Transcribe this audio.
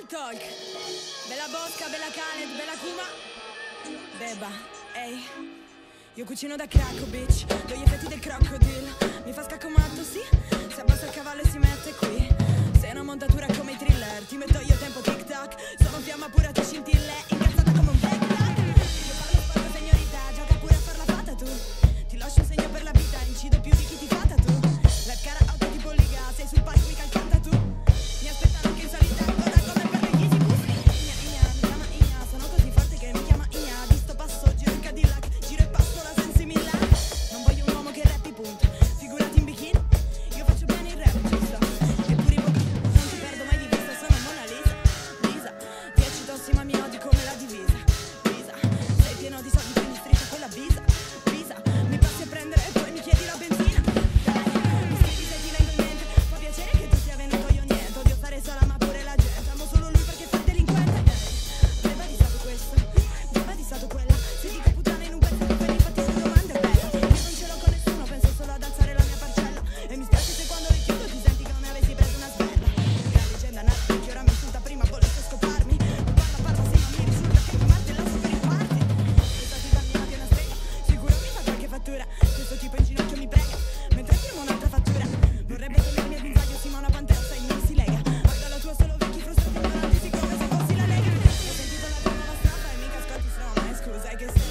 TikTok. Bella Bosca, bella Khaled, bella Kuma. Beba, ehi. Io cucino da cracco, bitch. Do gli effetti del crocodile. Mi fa scacco matto, sì. Si abbassa il cavallo e si mette qui. Sei una montatura come i thriller. Ti metto io tempo tic-tac. Sono in fiamma pure a te scintille. Incazzata come un black black. Io parlo sporco, signorita. Gioca pure a far la fata tu. Ti lascio un segno per la vita. Incido più di chi ti fata tu. La cara auto tipo liga. Sei sul palco, mica canta tu. Mi aspettano che in salita. Coda come per gli easy boost. Igna, igna, mi chiama Igna. Sono così forte che mi chiama Igna. Di sto passo, giro in Cadillac. Giro e passo la sensi Milan. Non voglio un uomo che rappi, punto. Figurati in bikini. Io faccio bene il rap, giusto. Eppure i bocchi. Non ti perdo mai di vista, sono Mona Lisa. Lisa, ti eccitossi ma mi odi come la divisa. Lisa, sei pieno di soldi, prendi striscia quella visa. Visa, mi passi a prendere e poi mi chiedi la benzina. Dai, mi scrivi se ti vengo in mente. Fa piacere che tu sia venuto, io niente. Odio stare sola ma pure la gente. Amo solo lui perché fa il delinquente. Beba di stato questo, beba di stato quella. Se dico puttana in un pezzo di peli fatti due domande bella. Io non ce l'ho con nessuno, penso solo ad alzare la mia parcella. E mi spiace se quando le chiudo ti senti come avessi preso una sberla. La leggenda nata che ora mi insulta prima volesse scoparmi. Parla parla sì ma mi risulta che mi martellasse per i quarti. Questa tipa mia che è una strega, sicuro mi fa qualche fattura. Questo tipo in ginocchio mi prega, mentre firmo un'altra fattura. Vorrebbe togliermi il vintaggio, sì ma una pantera sai non si lega. Guarda la tua solo vecchi frustrati ignoranti, sì come se fossi la Lega. Ho sentito la tua nuova strada e mica ascolti strona, scusa è che